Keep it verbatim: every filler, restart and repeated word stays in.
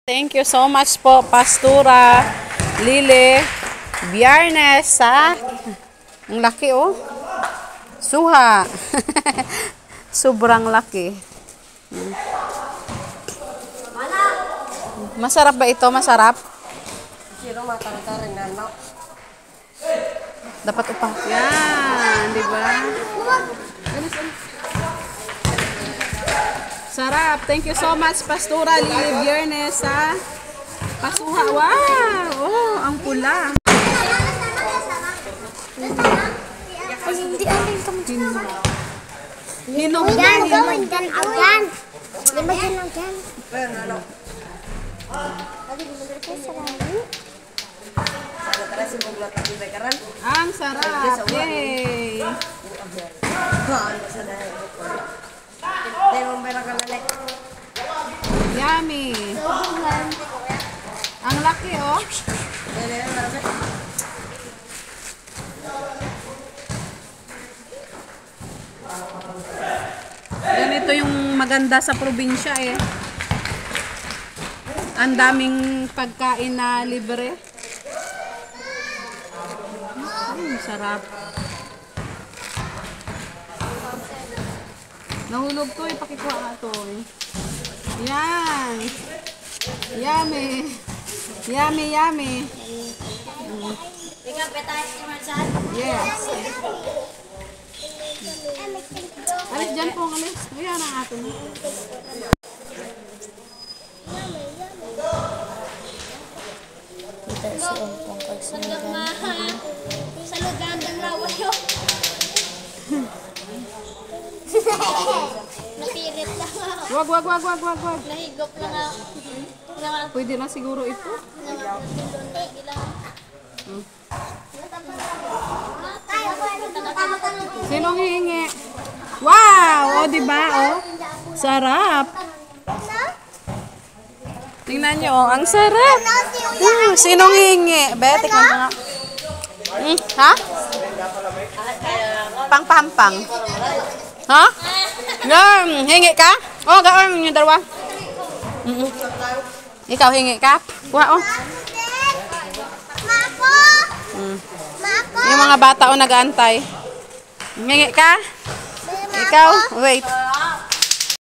Thank you so much po, Pastora Lily Biernes sa ang laki oh. Suha. Sobrang laki. Masarap ba ito? Masarap? Dapat upah. Yan, di ba? Sarap. Thank you so much, Pastora Lily Biernes sa pasuha. Wow! Oh, ang pula. Ay, hindi aling kami dyan. Hinog na. Yan, gawin dyan. Ayan. Lima dyan lang dyan. Ang sarap. Yay! Yummy. Ang laki oh. Ganito yung maganda sa probinsya eh. Ang daming pagkain na libre. Mm, sarap. Nahulog to eh, pakikuha nga to eh. Yan. Yummy. Yummy, yummy. Mm. Yes. Alis dyan po, alis. Ayan ang ato mo. Sa lugar ng rawa yun. Napirit lang ako. Wag, wag, wag, wag, wag, wag. Nahigop lang ako. Pwede na siguro ito. Hmm. Sinong hihingi? Wow! O, diba? O, sarap. Tingnan nyo, oh, ang sarap. Hmm, sinong hihingi? Be, tikman mo nga. Hmm, ha? Pang-pang-pang. Ha? Yan, hingi ka? Oh, gawin yung dalawa. Mm -mm. Ikaw hingi ka? Kuha, oh. Mm. Yung mga bata, oh, nag-aantay. Hingi ka? Ikaw? Wait.